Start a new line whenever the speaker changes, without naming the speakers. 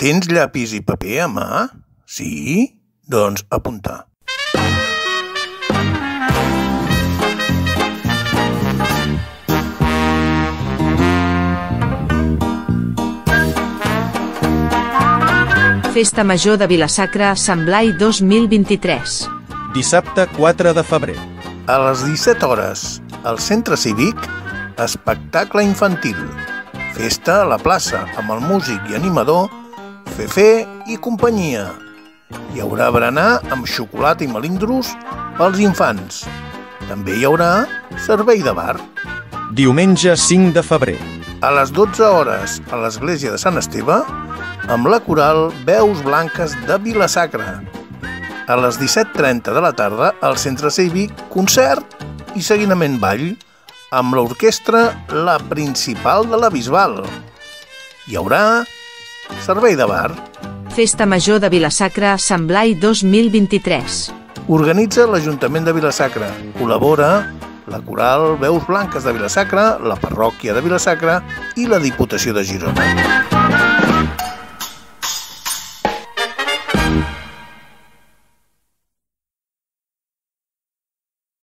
Tens llapis i paper a mà? Sí? Doncs apuntar.
Festa Major de Vila-sacra a Sant Blai 2023.
Dissabte 4 de febrer.
A les 17 hores, al Centre Cívic, espectacle infantil. Festa a la plaça amb el músic i animador Fefé i companyia. Hi haurà berenar amb xocolata i melindros pels infants. També hi haurà servei de bar.
Diumenge 5 de febrer.
A les 12 hores, a l'església de Sant Esteve, amb la coral Veus Blanques de Vila-sacra. A les 17:30 de la tarda, al Centre Cívic, concert i seguidament ball amb l'orquestra La Principal de la Bisbal. Hi haurà servei de bar.
Festa Major de Vila-sacra a Sant Blai 2023.
Organitza l'Ajuntament de Vila-sacra. Col·labora la coral Veus Blanques de Vila-sacra, la parròquia de Vila-sacra i la Diputació de Girona.